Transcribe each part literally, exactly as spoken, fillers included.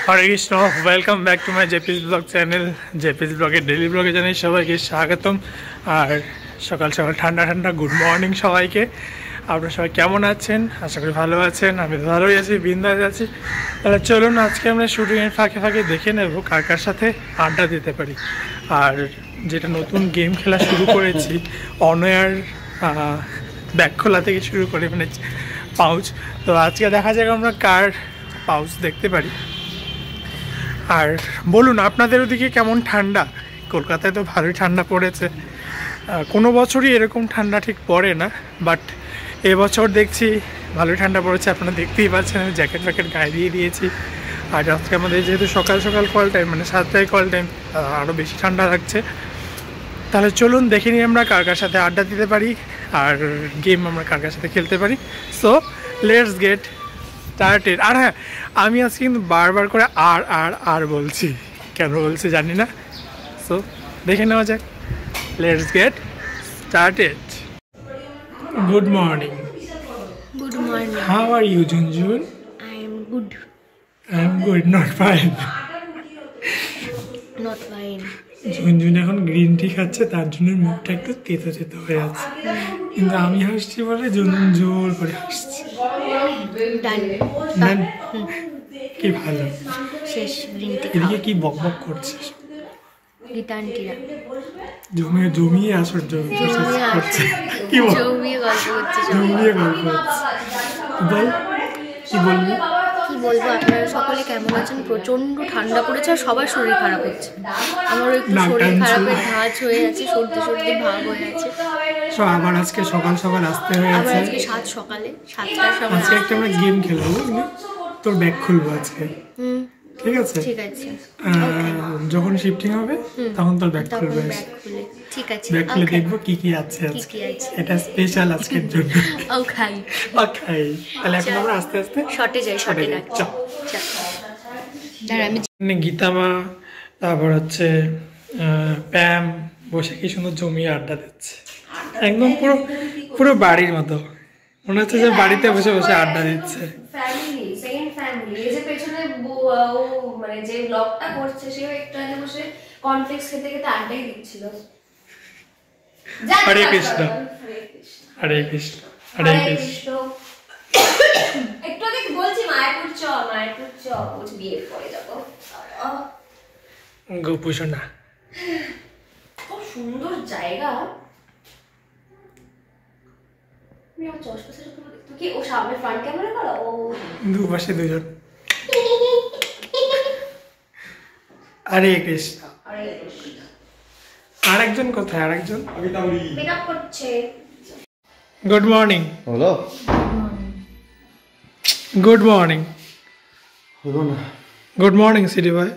Hare Krishna, welcome back to my JP's blog channel. JP's ব্লগের daily ব্লগে জানাই সবাইকে স্বাগতম। আর সকাল সকাল ঠান্ডা ঠান্ডা গুড মর্নিং সবাইকে। আপনারা সবাই কেমন আছেন? আশা করি ভালো আছেন। আমি তো ভালোই আছি, বিন্দাস আছি। তাহলে চলুন আজকে আমরা শুটিংয়ের ফাঁকে ফাঁকে দেখে নেব কার কার সাথে আড্ডা দিতে পারি। আর যেটা নতুন গেম খেলা শুরু করেছি, অনয়ার ব্যাগ খোলা থেকে শুরু করে মানে পাউচ, তো আজকে দেখা যাক আমরা কার পাউচ দেখতে পারি। আর বলুন আপনাদের ওদিকে কেমন ঠান্ডা? কলকাতায় তো ভালোই ঠান্ডা পড়েছে। কোনো বছরই এরকম ঠান্ডা ঠিক পড়ে না, বাট এবছর দেখছি ভালোই ঠান্ডা পড়েছে। আপনারা দেখতেই পাচ্ছেন আমি জ্যাকেট ফ্যাকেট গায়ে দিয়ে দিয়েছি। আর আজকে আমাদের যেহেতু সকাল সকাল কল টাইম, মানে সাতটায় কল টাইম, আরও বেশি ঠান্ডা লাগছে। তাহলে চলুন দেখে নিই আমরা কার কার সাথে আড্ডা দিতে পারি আর গেম আমরা কার কার সাথে খেলতে পারি। So let's get started. আর হ্যাঁ, আমি আজকে কিন্তু বারবার করে আর আর আর বলছি, কেন বলছি জানি না। সো দেখে নেওয়া যাক, let's get started. Good morning. Good morning. How are you, Junjun? I am good. I am good, not fine. Not fine. Jhunjhun এখন গ্রিন টি খাচ্ছে, তার জন্য মুখটা একটু তেতো তেতো হয়ে আছে। কিন্তু আমি হাসছি বলে ঝুনঝুন জোর করে হাসছি। Done. কি ভালো। শেষ গ্রিন টি। এদিকে কি বক বক করছিস? গীতান্টিরা জমিয়ে জমিয়ে আসর করছে। কি বল? জমিয়ে গল্প করছে। জমিয়ে গল্প করছে। বল কি বলবি? কি বলবো, আপনারা সকলে কেমন আছেন? প্রচন্ড ঠান্ডা পড়েছে আর সবার শরীর খারাপ হচ্ছে। আমারও একটু শরীর খারাপের ধাঁচ হয়ে আছে, সর্দি সর্দি ভাব হয়ে আছে। তো আবার আজকে সকাল সকাল আসতে হয়েছে। আজকে সাত সকালে সাতটার সময় আজকে একটা আমরা গেম খেলবো, বুঝলি? তোর ব্যাগ খুলবো আজকে। হুম, ঠিক আছে ঠিক আছে। যখন শিফটিং হবে তখন তোর ব্যাগ খুলবে। ঠিক আছে, ব্যাগ খুলে দেখবো কি কি আছে আজকে। এটা স্পেশাল আজকের জন্য। ওকে ওকে, তাহলে এখন আমরা আস্তে আস্তে শর্টে যাই। শর্টে যাই, চল চল। আমি গীতামা, তারপর হচ্ছে প্যাম বসে কি সুন্দর জমিয়ে আড্ডা দিচ্ছে, একদম পুরো পুরো বাড়ির মতো মনে হচ্ছে যে বাড়িতে বসে বসে আড্ডা দিচ্ছে। Family, same family. এই যে পেছনে ও মানে যে ব্লগটা করছে সেও একটু আগে বসে কর্নফ্লেক্স খেতে খেতে আড্ডাই দিচ্ছিল। হরে কৃষ্ণ, হরে কৃষ্ণ, হরে কৃষ্ণ। একটু আগে বলছি মায়াপুর চ, মায়াপুর চ, বলছি বিয়ের পরে যাবো। গোপু সোনা, খুব সুন্দর জায়গা। কি ও সামনে ফ্রন্ট ক্যামেরা করো? ও দুপাশে দুজন। হরে কৃষ্ণ। আরেকজন কোথায়? আরেকজন মেকআপ করছে। Good morning. হলো? Good morning. হলো না। Good morning CD boy.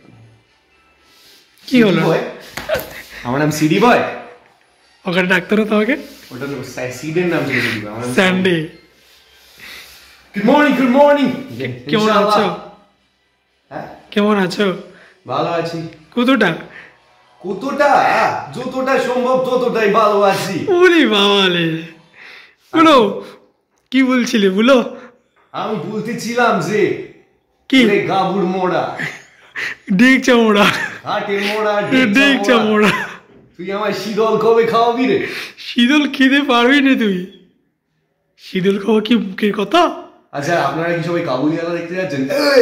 কি হলো? আমার নাম সিডি বয়। ওখানে ডাক্তার হতো আমাকে। ওটা তো সিডের নাম ছিল দিবা। আমার নাম Sandy. Good morning, good morning. কেমন আছো? হ্যাঁ, কেমন আছো? ভালো আছি। কতটা? কতটা? যতটা সম্ভব ততটাই ভালো আছি। ওরে বাবালে, বলো কি বলছিলে? বলো। আমি বলতেছিলাম যে কি রে গাবুর মোড়া, ডিগ চামড়া, হাটের মোড়া, ডিগ চামড়া। তুই আমার শীতল কবে খাওয়াবি রে? শীতল খেতে পারবি না তুই? শীতল খাওয়া কি মুখের কথা? আচ্ছা, আপনারা কি সবাই কাবুলিওয়ালা দেখতে যাচ্ছেন?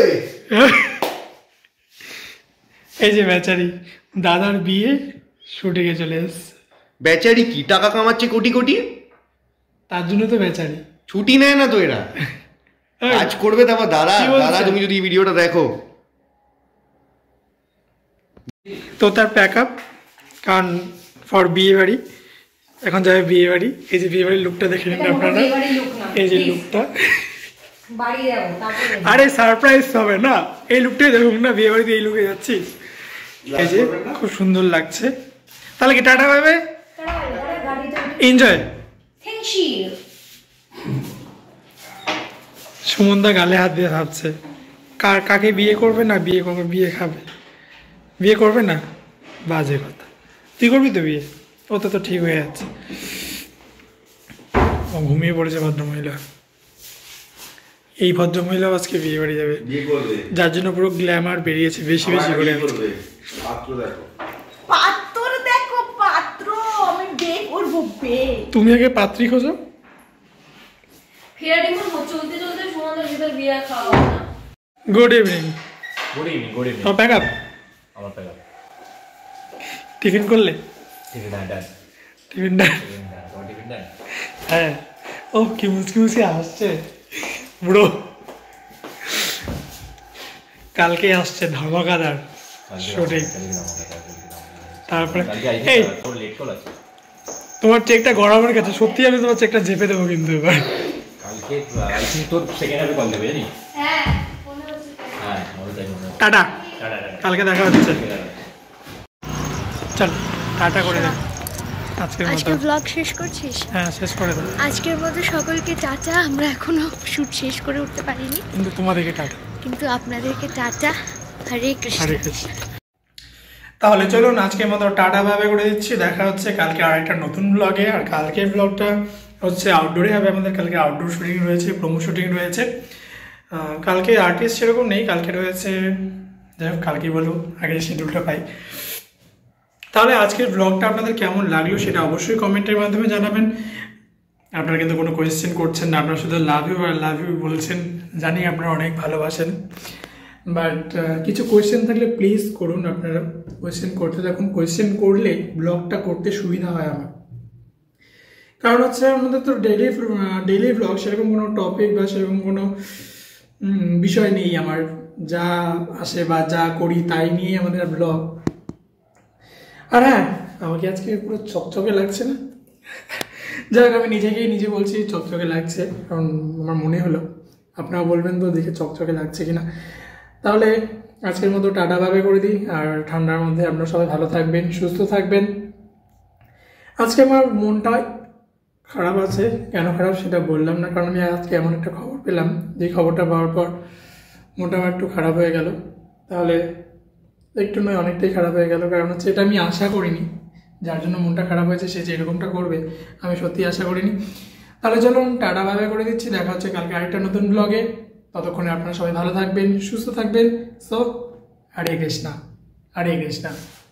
এই যে বেচারি দাদার বিয়ে শুটিংয়ে চলে এসছে। বেচারি কি টাকা কামাচ্ছে কোটি কোটি, তার জন্য তো বেচারি ছুটি নেয় না তো এরা। কাজ করবে তারপর। দাদা দাদা তুমি যদি ভিডিওটা দেখো তো তার প্যাকআপ, কারণ ফর বিয়ে বাড়ি, এখন যাবে বিয়ে বাড়ি। এই যে বিয়ে বাড়ির লুকটা দেখে নিন আপনারা, এই যে লুকটা। আরে সারপ্রাইজ হবে না, এই লুকটাই দেখুন না, বিয়ে বাড়িতে এই লুকে যাচ্ছি। এই যে খুব সুন্দর লাগছে। তাহলে কি টাটা পাবে, এনজয়। সুমনদা গালে হাত দিয়ে ভাবছে কার কাকে বিয়ে করবে না বিয়ে করবে, বিয়ে খাবে, বিয়ে করবে না, বাজে কথা। তুই করবি তো বিয়ে? ও তো তো ঠিক হয়ে যাচ্ছে। ও ঘুমিয়ে পড়েছে ভদ্রমহিলা। এই ভদ্রমহিলা আজকে বিয়ে বাড়ি যাবে, বিয়ে করবে, যার জন্য পুরো গ্ল্যামার বেরিয়েছে বেশি বেশি করে। করবে। পাত্র দেখো, পাত্র দেখো, পাত্র আমি বিয়ে করবো বে। তুমি আগে পাত্রী খোঁজো। ফেরারি মোড় চলতে চলতে সুমনের ভিতর বিয়ে খাওয়া হবে না। Good evening. Good evening, good evening. তোমার প্যাকআপ? আমার প্যাকআপ। টিফিন করলে? Tiffin done done. Tiffin done? Tiffin done. তোমার টিফিন ডান? হ্যাঁ। ও কি মুসকি মুসকি আসছে বুড়ো। কালকে আসছে ধামাকাদার শুটিং। তারপরে এই তোর লেট কল আছে। তোমার চেকটা গড়াবার কাছে, সত্যি আমি তোমার চেকটা চেপে দেবো কিন্তু এবার। কালকে আই থিঙ্ক তোর সেকেন্ড হাফে কল দেবে জানি। হ্যাঁ মনে হচ্ছে হ্যাঁ মনে তাই মনে হয়। Ta-ta, ta-ta ta-ta. কালকে দেখা হচ্ছে। চল টাটা করে দে আজকের মতো। আজকের ব্লগ শেষ করছিস? হ্যাঁ শেষ করে দাও। আজকের মতো সকলকে টাটা। আমরা এখনো শুট শেষ করে উঠতে পারিনি, কিন্তু তোমাদেরকে টাটা। কিন্তু আপনাদেরকে টাটা। হরে কৃষ্ণ। হরে কৃষ্ণ। তাহলে চলুন আজকের মতো টাটা ভাবে করে দিচ্ছি। দেখা হচ্ছে কালকে আরেকটা নতুন ব্লগে। আর কালকের ব্লগটা হচ্ছে আউটডোরে হবে আমাদের। কালকে আউটডোর শুটিং রয়েছে, প্রোমো শুটিং রয়েছে। কালকে আর্টিস্ট সেরকম নেই, কালকে রয়েছে, যাই হোক কালকেই বলবো, আগে শিডিউলটা পাই। তাহলে আজকের ব্লগটা আপনাদের কেমন লাগলো সেটা অবশ্যই কমেন্টের মাধ্যমে জানাবেন। আপনারা কিন্তু কোনো কোয়েশ্চেন করছেন না, আপনারা শুধু love you R love you বলছেন। জানি আপনারা অনেক ভালোবাসেন, বাট কিছু কোয়েশ্চেন থাকলে প্লিজ করুন। আপনারা কোয়েশ্চেন করতে থাকুন। কোয়েশ্চেন করলে ব্লগটা করতে সুবিধা হয় আমার। কারণ হচ্ছে আমাদের তো ডেইলি ডেইলি ব্লগ, সেরকম কোনো টপিক বা সেরকম কোনো বিষয় নেই আমার। যা আসে বা যা করি তাই নিয়ে আমাদের ব্লগ। আর হ্যাঁ, আমাকে আজকে পুরো চকচকে লাগছে না? যাই হোক, আমি নিজেকেই নিজে বলছি চকচকে লাগছে, কারণ আমার মনে হলো আপনারা বলবেন তো দেখে চকচকে লাগছে কিনা। তাহলে আজকের মতো টাটা ভাবে করে দিই। আর ঠান্ডার মধ্যে আপনারা সবাই ভালো থাকবেন, সুস্থ থাকবেন। আজকে আমার মনটা খারাপ আছে, কেন খারাপ সেটা বললাম না, কারণ আমি আজকে এমন একটা খবর পেলাম, যে খবরটা পাওয়ার পর মনটা আমার একটু খারাপ হয়ে গেল। তাহলে একটু নয়, অনেকটাই খারাপ হয়ে গেল। কারণ হচ্ছে এটা আমি আশা করিনি, যার জন্য মনটা খারাপ হয়েছে সে যে এরকমটা করবে আমি সত্যি আশা করিনি। তাহলে চলুন টাটা ভাবে করে দিচ্ছি। দেখা হচ্ছে কালকে আরেকটা নতুন ব্লগে। ততক্ষণে আপনারা সবাই ভালো থাকবেন, সুস্থ থাকবেন। সো হরে কৃষ্ণা, হরে কৃষ্ণা।